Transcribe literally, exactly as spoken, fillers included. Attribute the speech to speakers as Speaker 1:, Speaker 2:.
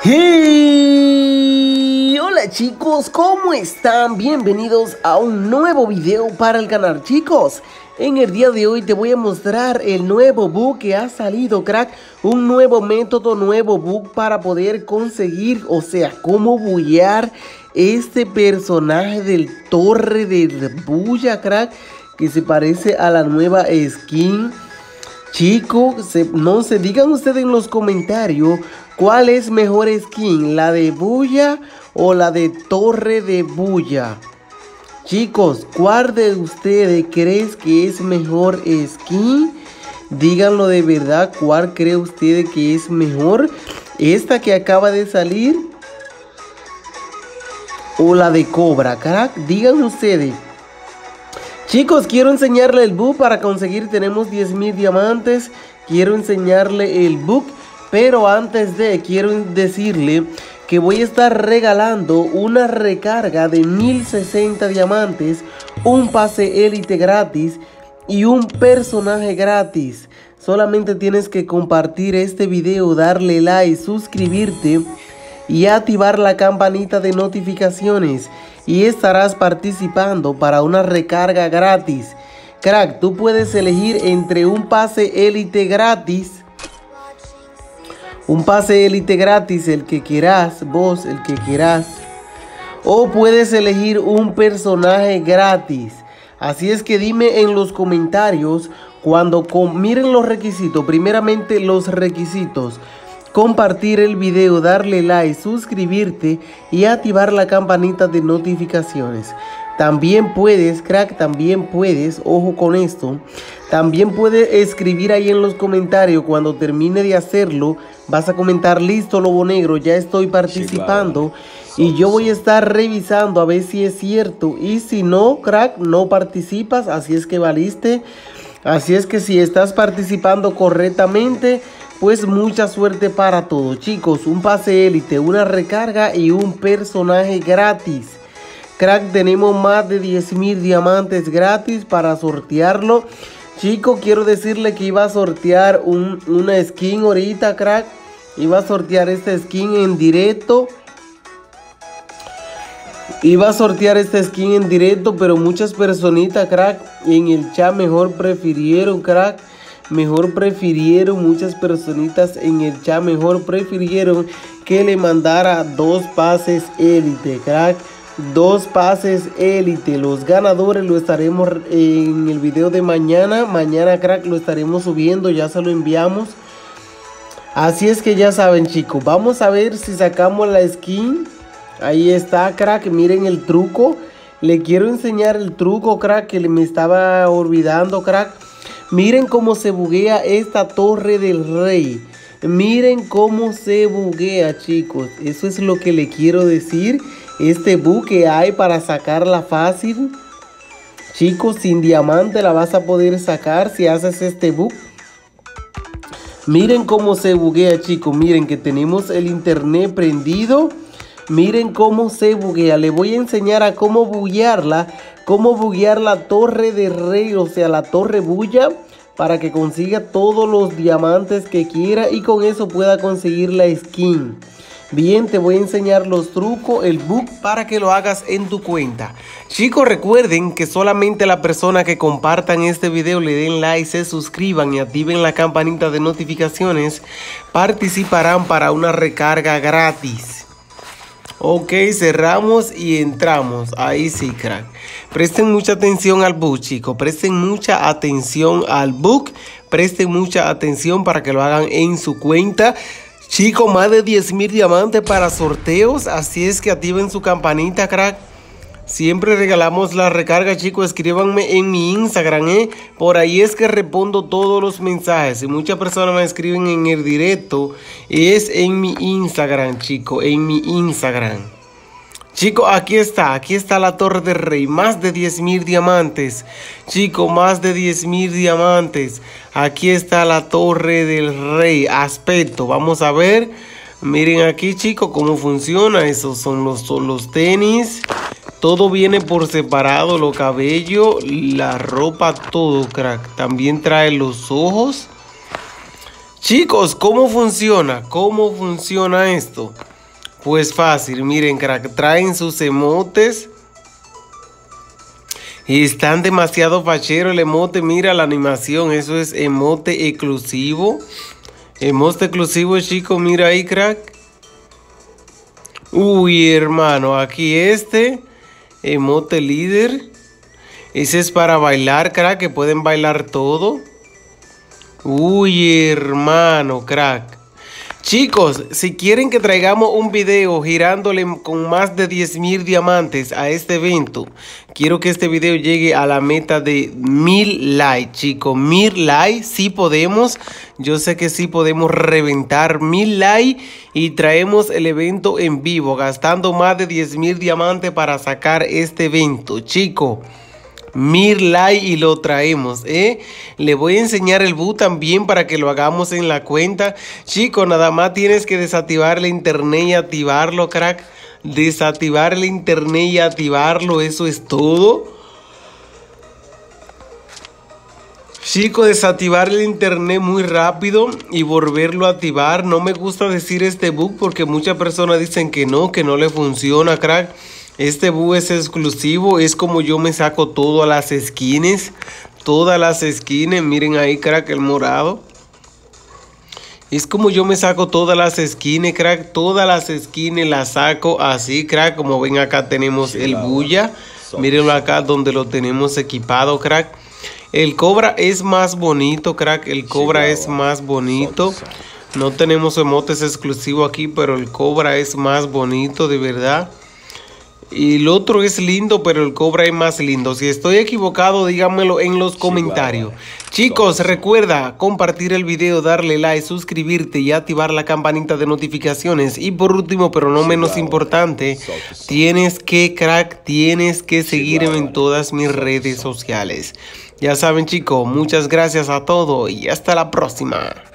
Speaker 1: Hey, hola chicos, ¿cómo están? Bienvenidos a un nuevo video para el canal, chicos. En el día de hoy te voy a mostrar el nuevo bug que ha salido, crack. Un nuevo método, nuevo bug para poder conseguir, o sea, cómo bullear este personaje del Torre de Bulla, crack, que se parece a la nueva skin. Chicos, se, no se digan ustedes en los comentarios cuál es mejor skin, la de Bulla o la de Torre de Bulla. Chicos, ¿cuál de ustedes crees que es mejor skin? Díganlo de verdad, ¿cuál cree ustedes que es mejor? ¿Esta que acaba de salir o la de Cobra, crack? Digan ustedes. Chicos, quiero enseñarle el bug para conseguir, tenemos diez mil diamantes. Quiero enseñarle el bug, pero antes de, quiero decirle que voy a estar regalando una recarga de mil sesenta diamantes, un pase élite gratis y un personaje gratis. Solamente tienes que compartir este video, darle like, suscribirte y activar la campanita de notificaciones. Y estarás participando para una recarga gratis. Crack, tú puedes elegir entre un pase élite gratis. Un pase élite gratis, el que quieras, vos, el que quieras. O puedes elegir un personaje gratis. Así es que dime en los comentarios cuando con, miren los requisitos. Primeramente los requisitos. Compartir el video, darle like, suscribirte y activar la campanita de notificaciones. También puedes, crack, también puedes, ojo con esto, también puedes escribir ahí en los comentarios. Cuando termine de hacerlo, vas a comentar: listo, Lobo Negro, ya estoy participando. Y yo voy a estar revisando a ver si es cierto. Y si no, crack, no participas, así es que valiste. Así es que si estás participando correctamente, pues mucha suerte para todos, chicos. Un pase élite, una recarga y un personaje gratis. Crack, tenemos más de diez mil diamantes gratis para sortearlo. Chicos, quiero decirle que iba a sortear un, una skin ahorita, crack. Iba a sortear esta skin en directo. Iba a sortear esta skin en directo, pero muchas personitas, crack, en el chat mejor prefirieron, crack. Mejor prefirieron, muchas personitas en el chat mejor prefirieron que le mandara dos pases élite, crack. Dos pases élite. Los ganadores lo estaremos en el video de mañana. Mañana, crack, lo estaremos subiendo. Ya se lo enviamos. Así es que ya saben, chicos. Vamos a ver si sacamos la skin. Ahí está, crack. Miren el truco. Le quiero enseñar el truco, crack, que me estaba olvidando, crack. Miren cómo se buguea esta Torre del Rey. Miren cómo se buguea, chicos. Eso es lo que le quiero decir. Este bug que hay para sacarla fácil. Chicos, sin diamante la vas a poder sacar si haces este bug. Miren cómo se buguea, chicos. Miren que tenemos el internet prendido. Miren cómo se buguea. Le voy a enseñar a cómo buguearla. Cómo buguear la Torre de Rey, o sea, la Torre Bulla, para que consiga todos los diamantes que quiera y con eso pueda conseguir la skin. Bien, te voy a enseñar los trucos, el bug, para que lo hagas en tu cuenta. Chicos, recuerden que solamente la persona que compartan este video, le den like, se suscriban y activen la campanita de notificaciones, participarán para una recarga gratis. Ok, cerramos y entramos. Ahí sí, crack. Presten mucha atención al bug, chicos. Presten mucha atención al bug. Presten mucha atención para que lo hagan en su cuenta. Chicos, más de diez mil diamantes para sorteos. Así es que activen su campanita, crack. Siempre regalamos la recarga, chicos. Escríbanme en mi Instagram, ¿eh? Por ahí es que respondo todos los mensajes. Y muchas personas me escriben en el directo. Es en mi Instagram, chicos. En mi Instagram. Chicos, aquí está. Aquí está la Torre del Rey. Más de diez mil diamantes. Chicos, más de diez mil diamantes. Aquí está la Torre del Rey. Aspecto. Vamos a ver. Miren aquí, chicos, cómo funciona. Esos son los, son los tenis. Todo viene por separado, los cabellos, la ropa, todo, crack. También trae los ojos. Chicos, ¿cómo funciona? ¿Cómo funciona esto? Pues fácil, miren, crack, traen sus emotes. Y están demasiado fachero el emote, mira la animación, eso es emote exclusivo. Emote exclusivo, chicos, mira ahí, crack. Uy, hermano, aquí este, emote líder. Ese es para bailar, crack, que pueden bailar todo. Uy, hermano, crack. Chicos, si quieren que traigamos un video girándole con más de diez mil diamantes a este evento, quiero que este video llegue a la meta de mil likes, chicos. Mil likes, sí podemos. Yo sé que sí podemos reventar mil likes y traemos el evento en vivo, gastando más de diez mil diamantes para sacar este evento, chicos. Mil like y lo traemos, ¿eh? Le voy a enseñar el bug también para que lo hagamos en la cuenta. Chicos, nada más tienes que desactivar el internet y activarlo, crack. Desactivar el internet y activarlo, eso es todo. Chicos, desactivar el internet muy rápido y volverlo a activar. No me gusta decir este bug porque muchas personas dicen que no, que no le funciona, crack. Este bug es exclusivo, es como yo me saco todas las skins, todas las skins, miren ahí, crack, el morado. Es como yo me saco todas las skins, crack, todas las skins las saco así, crack, como ven acá tenemos el bulla, mírenlo acá donde lo tenemos equipado, crack. El cobra es más bonito, crack, el cobra es más bonito. No tenemos emotes exclusivos aquí, pero el cobra es más bonito, de verdad. Y el otro es lindo, pero el cobra es más lindo. Si estoy equivocado, díganmelo en los comentarios. Chicos, recuerda compartir el video, darle like, suscribirte y activar la campanita de notificaciones. Y por último, pero no menos importante, tienes que, crack, tienes que seguirme en todas mis redes sociales. Ya saben, chicos, muchas gracias a todos y hasta la próxima.